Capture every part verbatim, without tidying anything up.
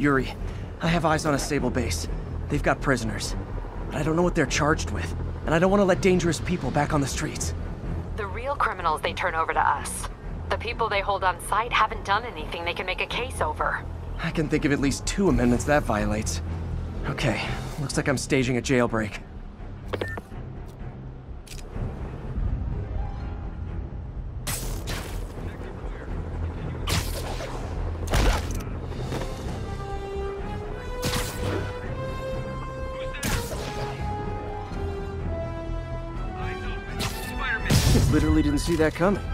Yuri, I have eyes on a stable base. They've got prisoners. But I don't know what they're charged with. And I don't want to let dangerous people back on the streets. The real criminals they turn over to us. The people they hold on site haven't done anything they can make a case over. I can think of at least two amendments that violates. Okay, looks like I'm staging a jailbreak. Literally didn't see that coming.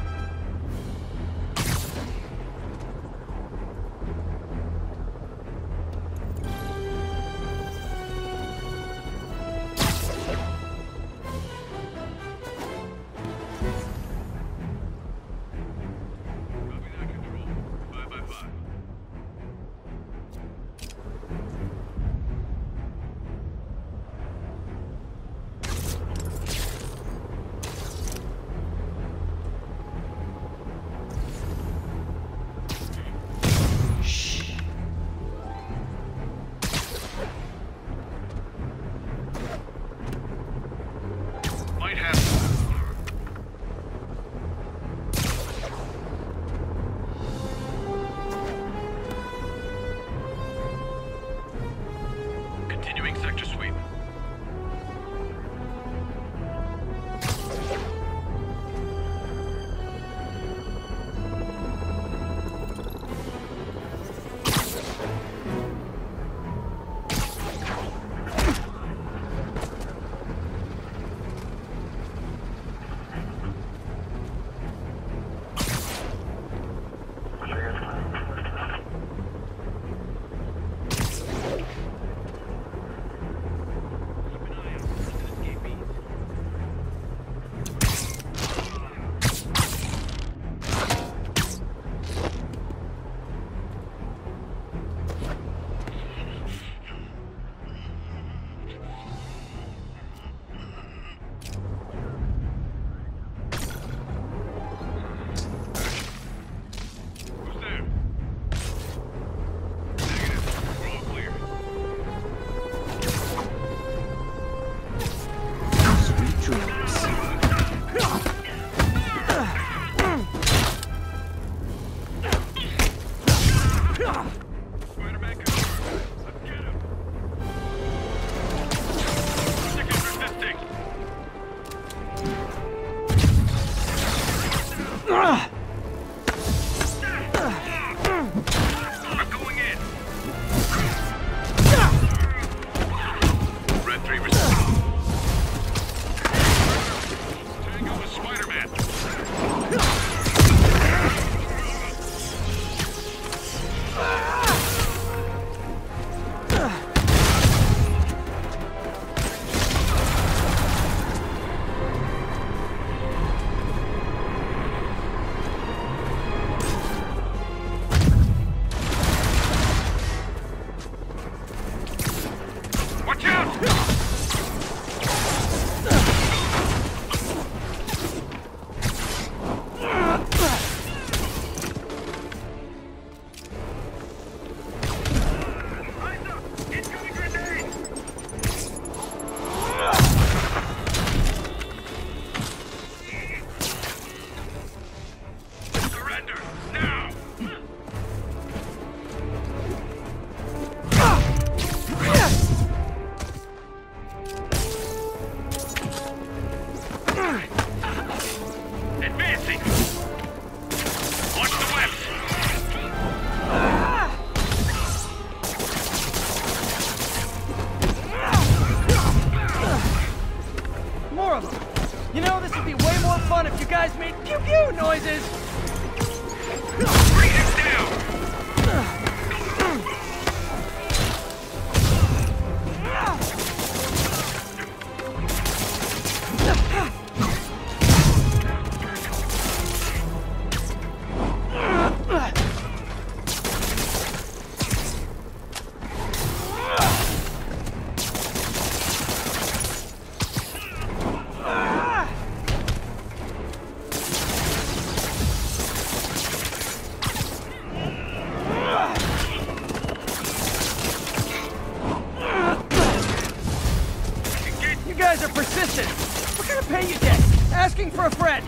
you're persistent. What kind of pay you get? Asking for a friend.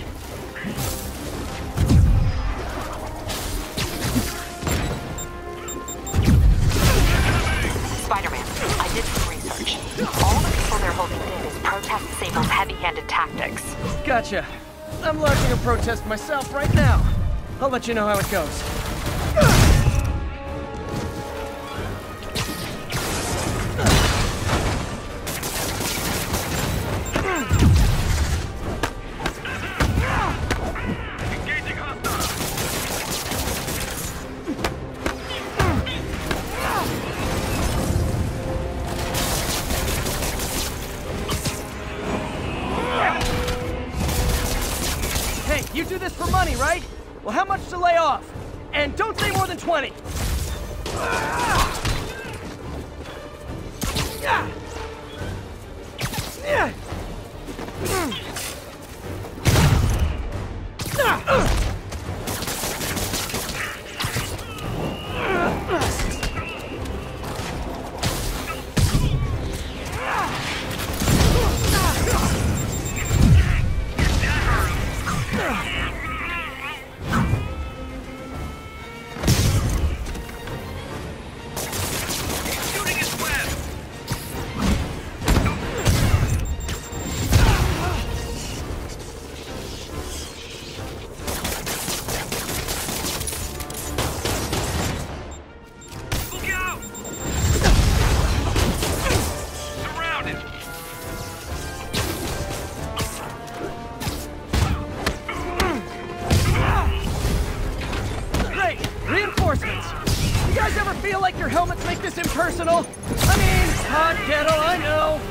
Spider-Man, I did some research. All the people they're holding in is protest Sable's heavy-handed tactics. Gotcha. I'm launching a protest myself right now. I'll let you know how it goes. You do this for money, right? Well, how much to lay off? And don't say more than twenty. You guys ever feel like your helmets make this impersonal? I mean, hot kettle, I know.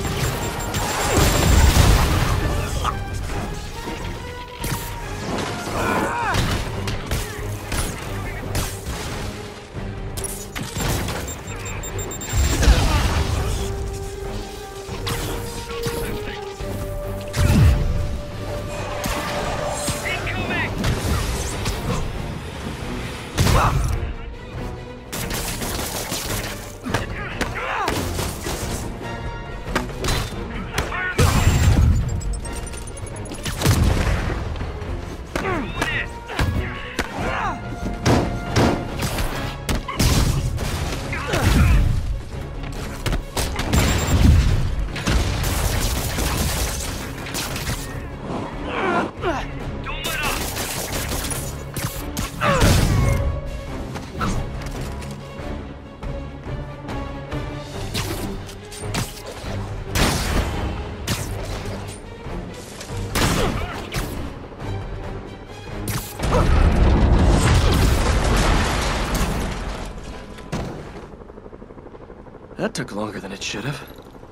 That took longer than it should have.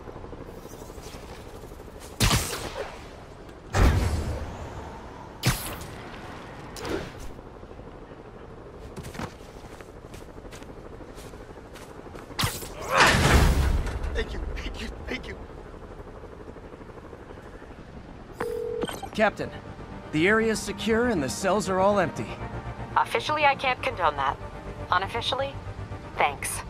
Thank you, thank you, thank you. Captain, the area's secure and the cells are all empty. Officially, I can't condone that. Unofficially, thanks.